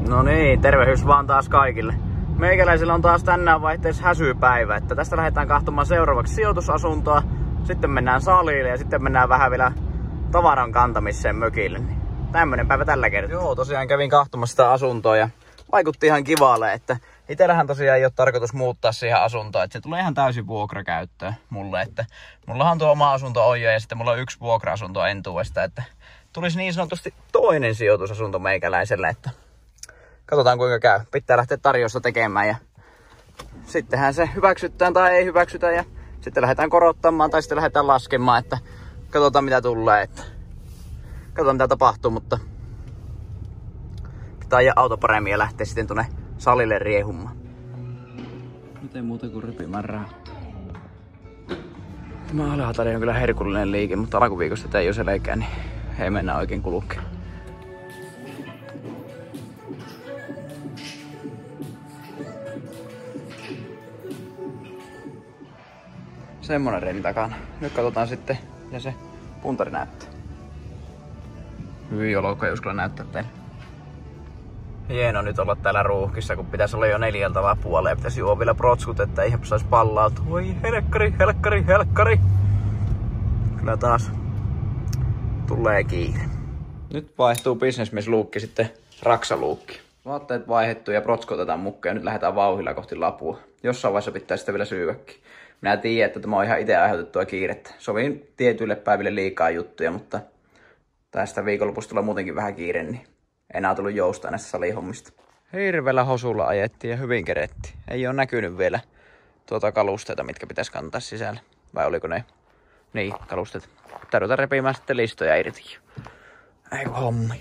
No niin, tervehdys vaan taas kaikille. Meikäläisillä on taas tänään vaihteessa häsypäivä, että tästä lähdetään katsomaan seuraavaksi sijoitusasuntoa, sitten mennään salille ja sitten mennään vähän vielä tavaran kantamiseen mökille. Tämmönen päivä tällä kertaa. Joo, tosiaan kävin katsomassa sitä asuntoa ja vaikutti ihan kivalle, että itsellähän tosiaan ei ole tarkoitus muuttaa siihen asuntoon, että se tulee ihan täysin vuokrakäyttöön mulle, että mullahan tuo oma asunto on jo ja sitten mulla on yksi vuokra-asunto entuudesta, että tulisi niin sanotusti toinen sijoitusasunto meikäläiselle, että katsotaan kuinka käy. Pitää lähteä tarjousta tekemään ja sittenhän se hyväksytään tai ei hyväksytä ja sitten lähdetään korottamaan tai sitten lähdetään laskemaan, että katsotaan mitä tulee, että katsotaan mitä tapahtuu, mutta pitää ajaa auto paremmin ja lähteä sitten tuonne salille riehumaan. Nyt ei muuta kuin rypimään rahattua. Tämä Alhatari on kyllä herkullinen liike, mutta alkuviikosta tätä ei ole selkään, niin ei mennä oikein kulkea. Semmonen reini takana. Nyt katsotaan sitten, mitä se puntari näyttää. Hyvin oloka, jos kyllä näyttää teille. Hieno nyt olla täällä ruuhkissa, kun pitäisi olla jo 4 vapualle ja pitäisi juo vielä protskut, että ei saisi pallautua. Voi helkkari. Kyllä taas tulee kiire. Nyt vaihtuu businessmies-luukki sitten raksaluukki. Vaatteet vaihdettu ja protskut otetaan mukaan ja nyt lähdetään vauhdilla kohti Lapua. Jossain vaiheessa pitää sitä vielä syyväkin. Minä tiedän, että tämä on ihan itse aiheutettua kiirettä. Sovin tietyille päiville liikaa juttuja, mutta tästä viikonlopusta tulee muutenkin vähän kiire, niin enää tullut joustaa näistä salihommista. Hirveellä hosulla ajettiin ja hyvin kerettiin. Ei ole näkynyt vielä tuota kalusteita, mitkä pitäisi kantaa sisällä. Vai oliko ne? Niin, kalusteet. Tarvitaan repimään sitten listoja irti. Eiku hommi.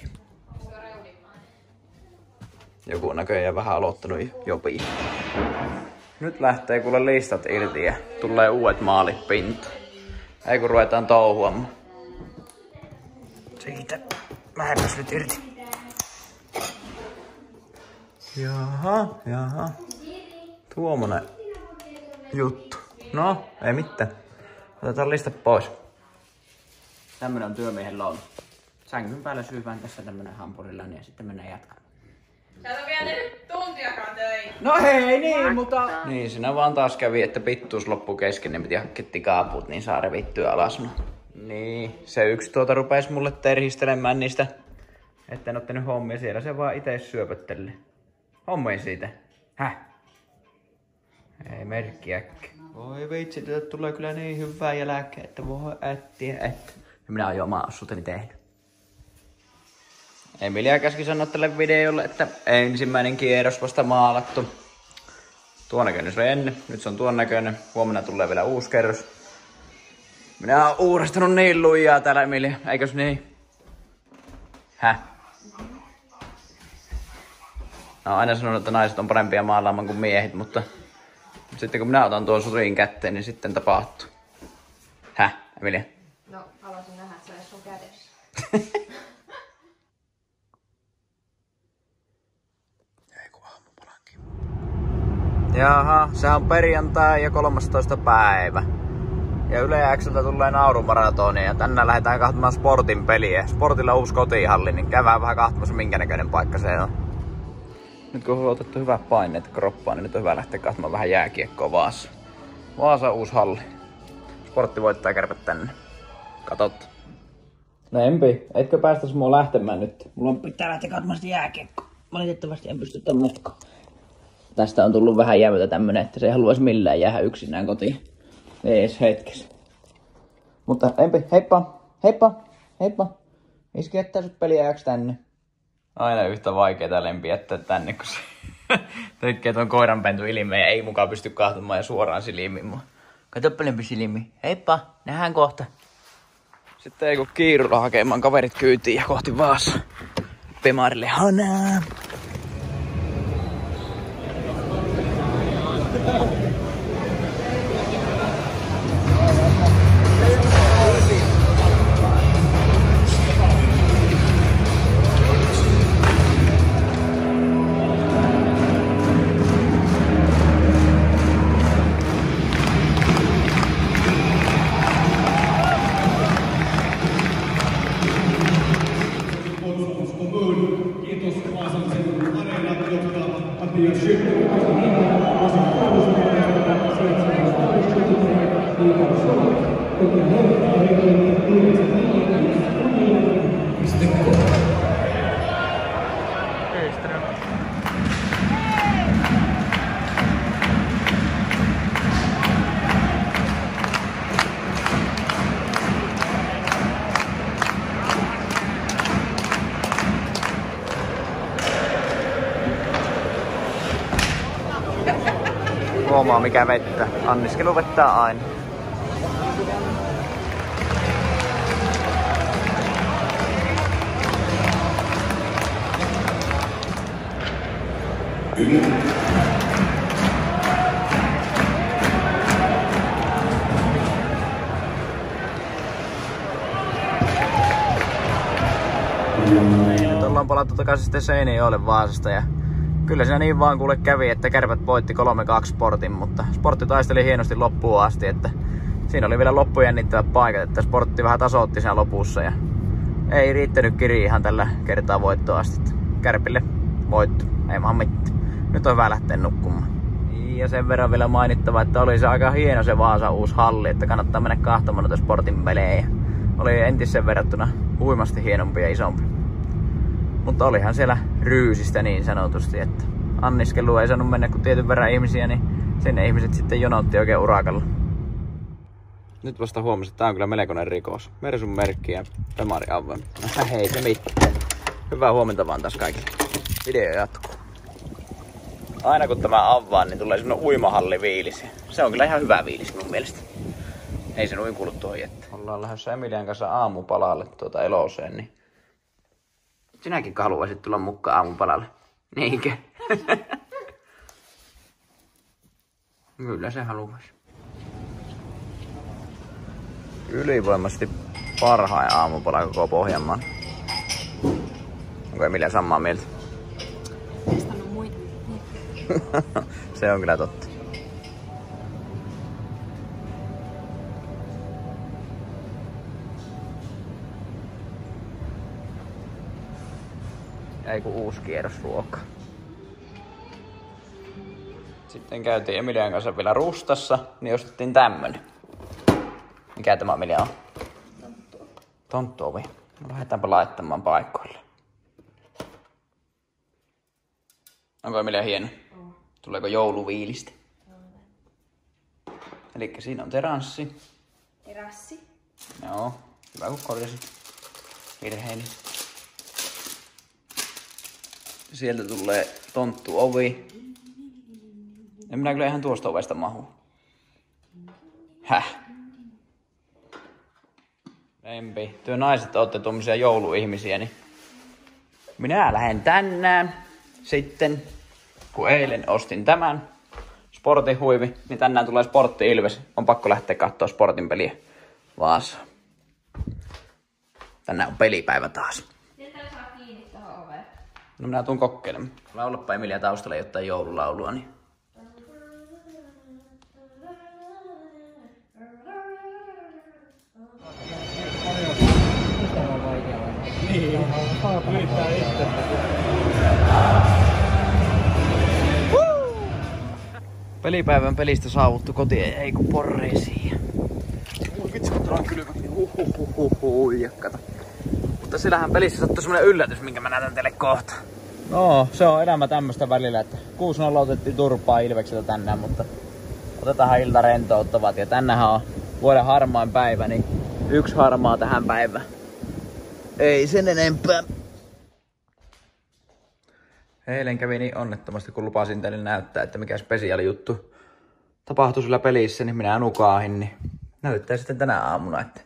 Joku on näköjään vähän aloittanut jopii. Nyt lähtee kuule listat irti ja tulee uudet maalit pintaan. Ei kun ruvetaan touhuamaan. Siitä. Mähäpäs nyt irti. Jaha. Tuommoinen juttu. No, ei mitään. Otetaan listat pois. Tämmönen on työmiehen lounas. Sängyn päällä syyvään tässä tämmönen hampurilainen ja sitten mennään jatkamaan. Sä et oo vielä tehnyt tuntiakaan töitä. No hei niin, mutta... Niin, siinä vaan taas kävi, että pittuus loppui kesken, niin piti hakea tikaaput, niin saa revittyä alas. No. Niin, se yksi rupesi mulle terhistelemään niistä, että en ottanut hommia siellä, se vaan ite syöpöttelee. Hommoin siitä. Häh? Ei merkkiäkään. Voi vitsi, tätä tulee kyllä niin hyvää jälkeen, että voi ättiä, että... Ja minä oon jo omaa osuuteni tehnyt. Emilia käski sanoa tälle videolle, että ensimmäinen kierros vasta maalattu. Tuon näköinen se oli ennen, nyt se on tuon näköinen. Huomenna tulee vielä uusi kerros. Minä oon uurastanut niin lujaa täällä, Emilia, eikös niin? Häh? No, aina sanonut, että naiset on parempia maalaamaan kuin miehet, mutta sitten kun minä otan tuon surin kätteen, niin sitten tapahtuu. Häh, Emilia? No, haluaisin nähdä, että se olisi sun kädessä. Jaha, se on perjantai ja 13. päivä. Ja Yle X:ltä tulee naurumaratonia ja tänään lähdetään katsomaan Sportin peliä. Sportilla uusi kotihalli, niin käydään vähän katsomassa minkä näköinen paikka se on. Nyt kun on otettu hyvät paineet kroppaan, niin nyt on hyvä lähteä katsomaan vähän jääkiekkoa Vaasa. Vaasa uusi halli. Sportti voittaa Kärpät tänne. Katot. No Empi, etkö päästäis mua lähtemään nyt? Mulla pitää lähteä katsomaan sitä jääkiekkoa. Valitettavasti en pysty tämän mukaan. Tästä on tullut vähän jävytä tämmönen, että se ei haluaisi millään jäädä yksinään kotiin. Ei edes hetkessä. Mutta Empi, heippa. Iski jättää sut peliajaksi tänne. Aina yhtä vaikeeta Lempi jättää tänne, kun se tekee tuon koiranpentu ilmeen ja ei mukaan pysty kahtomaan ja suoraan silmiin mua. Katoppa Lempi silmiin. Heippa, nähdään kohta. Sitten ei kun kiirulla hakemaan kaverit kyytiin ja kohti Vaasa. Pemarille hanaa. Kiitos Vaasan seudun areena. Huomaa mikä vettä. Anniskelu vettää aina. Nyt ollaan palattu takaisin sitten Seinäjoelle Vaasasta ja kyllä siinä niin vaan kuule kävi, että Kärpät voitti 3-2 Sportin, mutta Sportti taisteli hienosti loppuun asti, että siinä oli vielä loppujännittävät paikat, että Sportti vähän tasoitti siinä lopussa ja ei riittänyt kiri ihan tällä kertaa voittoa asti. Kärpille voitto, ei vaan mitään. Nyt on hyvä lähteä nukkumaan. Ja sen verran vielä mainittava, että oli se aika hieno se Vaasan uusi halli, että kannattaa mennä kahtomaan noita Sportin pelejä. Oli entisen verrattuna huimasti hienompi ja isompi. Mutta olihan siellä ryysistä niin sanotusti, että anniskelu ei saanut mennä kuin tietyn verran ihmisiä, niin sinne ihmiset sitten jonotti oikein urakalla. Nyt vasta huomasin, että tää on kyllä melkoinen rikos. Mersun merkki ja Pemari Avven. Hei se mitään. Hyvää huomenta vaan taas kaikille. Video jatkuu. Aina kun tämä avaan, niin tulee semmonen uimahalliviilis. Se on kyllä ihan hyvä viilis mun mielestä. Ei se noin kuulu tuohon jättä. Ollaan lähdössä Emilian kanssa aamupalalle Eloseen, niin sinäkin haluaisit tulla mukaan aamupalalle. Niinkö? Kyllä se haluaisi. Ylivoimaisesti parhain aamupala koko Pohjanmaan. Onko Emilia samaa mieltä? Testannut muita. Se on kyllä totta. Ei kun uusi kierros ruokaa. Sitten käytiin Emilian kanssa vielä Rustassa, niin ostettiin tämmönen. Mikä tämä Emilia on? Tonttuovi. No lähdetäänpä laittamaan paikoille. Onko Emilia hieno? Tuleeko jouluviilistä? Elikkä siinä on teranssi. Terassi. Joo, hyvä kun korjasit virheeni. Sieltä tulee tonttuovi. En minä kyllä ihan tuosta ovesta mahu. Häh? Lempi. Työ naiset ootte tuommoisia jouluihmisiä, niin minä lähden tänään sitten, kun eilen ostin tämän Sportin huivi, niin tänään tulee Sportti Ilves. On pakko lähteä katsoa Sportin peliä Vaasaan. Tänään on pelipäivä taas. Sitten saa kiinni tohon oveen. No minä tuun kokeilemaan. Laulappa Emilia taustalla jotain joululaulua, niin Yrittää itse. pelipäivän pelistä saavuttu kotiin, ei kun porreisiin. Vitsi kun tuolla on kylmät, niin jakkata. Mutta sillähän pelissä sattui semmonen yllätys, minkä mä näytän teille kohta. No, se on elämä tämmöstä välillä, että 6-0 otettiin turpaa Ilvekseltä tänään, mutta otetaanhan ilta rentouttavat. Ja tänähän on vuoden harmain päivä, niin 1 harmaa tähän päivään. Ei sen enempää. Eilen kävi niin onnettomasti, kun lupasin teille näyttää, että mikä spesiaali juttu tapahtui sillä pelissä, niin minä nukaahin, niin näyttää sitten tänä aamuna, että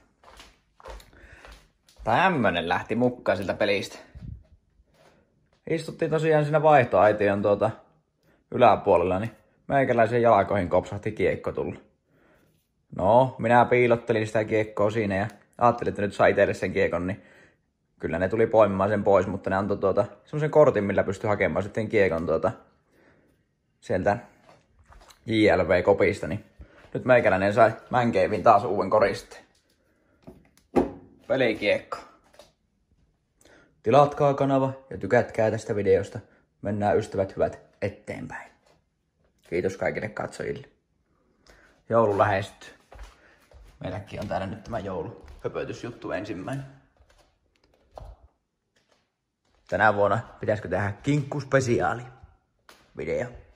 tämmönen lähti mukaan siltä pelistä. Istuttiin tosiaan siinä vaihtoaition yläpuolella, niin meikäläisen jalkoihin kopsahti kiekko tulla. No, minä piilottelin sitä kiekkoa siinä ja ajattelin, että nyt sai itselle sen kiekon, niin kyllä ne tuli poimimaan sen pois, mutta ne antoi semmosen kortin, millä pystyi hakemaan sitten kiekon sieltä JLV-kopista, niin nyt meikäläinen sai Mancaven taas uuden koristeen. Pelikiekko. Tilatkaa kanava ja tykätkää tästä videosta. mennään ystävät hyvät eteenpäin. Kiitos kaikille katsojille. Joulu lähestyy. Meilläkin on täällä nyt tämä jouluhöpötysjuttu ensimmäinen. Tänä vuonna pitäisikö tehdä kinkkuspesiaali video.